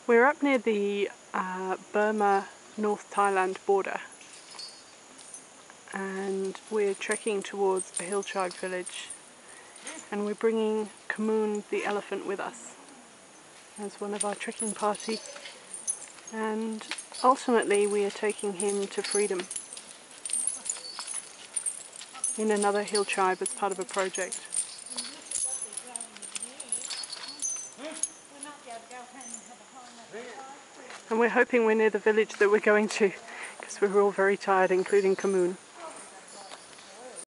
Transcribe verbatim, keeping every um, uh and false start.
We're up near the uh, Burma-North Thailand border, and we're trekking towards a hill tribe village, and we're bringing Khum Min the elephant with us as one of our trekking party, and ultimately we are taking him to freedom in another hill tribe as part of a project. And we're hoping we're near the village that we're going to, because we're all very tired, including Khum Min.